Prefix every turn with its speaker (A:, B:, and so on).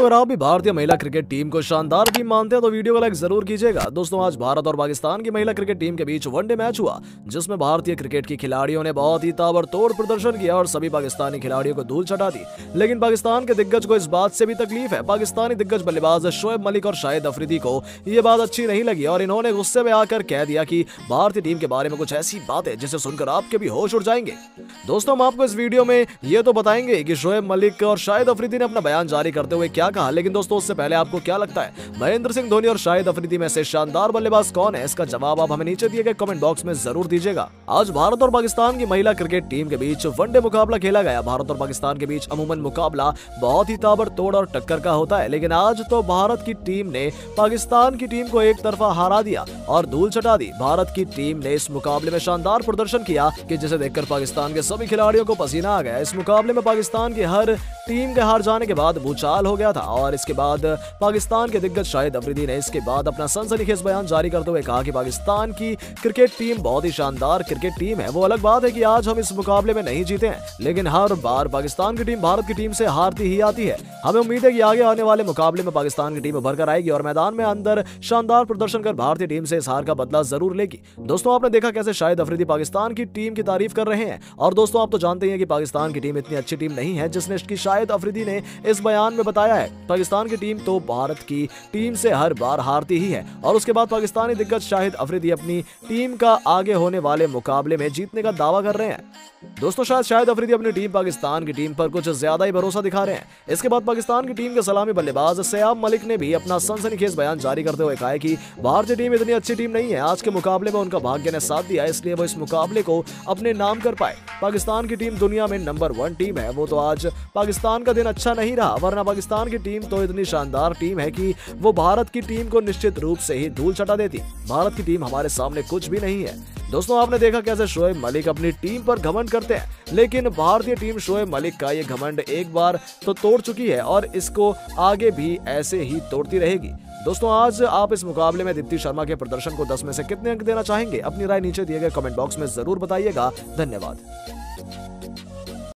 A: अगर आप भी भारतीय महिला क्रिकेट टीम को शानदार टीम मानते हैं तो वीडियो को लाइक जरूर कीजिएगा। दोस्तों आज भारत और पाकिस्तान की महिला क्रिकेट टीम के बीच वनडे मैच हुआ, जिसमें भारतीय क्रिकेट की खिलाड़ियों ने बहुत ही ताबड़तोड़ प्रदर्शन किया और सभी पाकिस्तानी खिलाड़ियों को धूल चटा दी। लेकिन पाकिस्तान के दिग्गज को इस बात से भी तकलीफ है। पाकिस्तानी दिग्गज बल्लेबाज शोएब मलिक और शाहिद अफरीदी को ये बात अच्छी नहीं लगी और इन्होंने गुस्से में आकर कह दिया कि भारतीय टीम के बारे में कुछ ऐसी बात है जिसे सुनकर आपके भी होश उड़ जाएंगे। दोस्तों हम आपको इस वीडियो में ये तो बताएंगे कि शोएब मलिक और शाहिद अफरीदी ने अपना बयान जारी करते हुए क्या कहा, लेकिन दोस्तों उससे पहले आपको क्या लगता है महेंद्र सिंह धोनी और शाहिद अफरीदी में से शानदार बल्लेबाज कौन है? इसका जवाब आप हमें नीचे दिए गए कमेंट बॉक्स में जरूर दीजिएगा। आज भारत और पाकिस्तान की महिला क्रिकेट टीम के बीच वनडे मुकाबला खेला गया। भारत और पाकिस्तान के बीच अमूमन मुकाबला बहुत ही ताबड़तोड़ और टक्कर का होता है, लेकिन आज तो भारत की टीम ने पाकिस्तान की टीम को एक तरफा हरा दिया और धूल चटा दी। भारत की टीम ने इस मुकाबले में शानदार प्रदर्शन किया कि जिसे देखकर पाकिस्तान के सभी खिलाड़ियों को पसीना आ गया। इस मुकाबले में पाकिस्तान की हर टीम के हार जाने के बाद भूचाल हो गया था और इसके बाद पाकिस्तान के दिग्गज शाहिद अफरीदी ने इसके बाद अपना सनसनीखेज बयान जारी करते हुए कहा कि पाकिस्तान की क्रिकेट टीम बहुत ही शानदार क्रिकेट टीम है। वो अलग बात है कि आज हम इस मुकाबले में नहीं जीते हैं, लेकिन हर बार पाकिस्तान की टीम भारत की टीम से हारती ही आती है। हमें उम्मीद है कि आगे आने वाले मुकाबले में पाकिस्तान की टीम उभर कर आएगी और मैदान में अंदर शानदार प्रदर्शन कर भारतीय टीम से इस हार का बदला जरूर लेगी। दोस्तों आपने देखा कैसे शाहिद अफरीदी पाकिस्तान की टीम की तारीफ कर रहे हैं और दोस्तों आप तो जानते हैं कि पाकिस्तान की टीम इतनी अच्छी टीम नहीं है जिसने कि शाहिद अफरीदी ने इस बयान में बताया है। पाकिस्तान की टीम तो भारत की टीम से हर बार हारती ही है और उसके बाद पाकिस्तानी दिग्गज शाहिद अफरीदी अपनी टीम का आगे होने वाले मुकाबले में जीतने का दावा कर रहे हैं। दोस्तों शाहिद अफरीदी अपनी टीम पाकिस्तान की टीम पर कुछ ज्यादा ही भरोसा दिखा रहे हैं। इसके बाद पाकिस्तान की टीम के सलामी बल्लेबाज शोएब मलिक ने भी अपना सनसनीखेज बयान जारी करते हुए कहा कि भारतीय टीम इतनी अच्छी टीम नहीं है। आज के मुकाबले में उनका भाग्य ने साथ दिया, इसलिए वो इस मुकाबले को अपने नाम कर पाए। पाकिस्तान की टीम दुनिया में नंबर 1 टीम है। वो तो आज पाकिस्तान का दिन अच्छा नहीं रहा, वरना पाकिस्तान की टीम तो इतनी शानदार टीम है कि वो भारत की टीम को निश्चित रूप से ही धूल चटा देती। भारत की टीम हमारे सामने कुछ भी नहीं है। दोस्तों आपने देखा कैसे शोएब मलिक अपनी टीम पर घमंड करते हैं, लेकिन भारतीय टीम शोएब मलिक का ये घमंड एक बार तो तोड़ चुकी है और इसको आगे भी ऐसे ही तोड़ती रहेगी। दोस्तों आज आप इस मुकाबले में दीप्ति शर्मा के प्रदर्शन को 10 में से कितने अंक देना चाहेंगे? अपनी राय नीचे दिए गए कमेंट बॉक्स में जरूर बताइएगा। धन्यवाद।